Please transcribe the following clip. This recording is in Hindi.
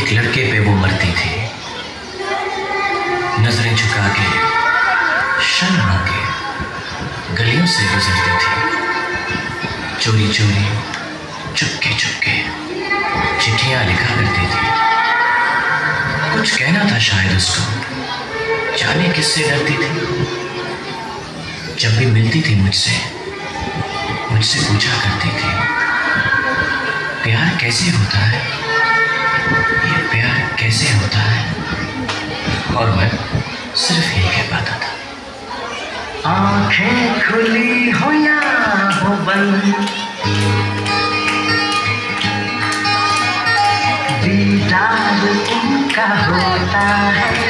एक लड़के पे वो मरती थी। नजरें झुका के शर्मा के गलियों से गुजरती थी। चोरी चोरी चुपके चुपके चिट्ठियां लिखा करती थी। कुछ कहना था शायद उसको, जाने किससे डरती थी। जब भी मिलती थी मुझसे पूछा करती थी, प्यार कैसे होता है, ये प्यार कैसे होता है। और मैं सिर्फ यही कह पाता था, आंखें खुली हो या हो बंद, दीदार उनका होता है।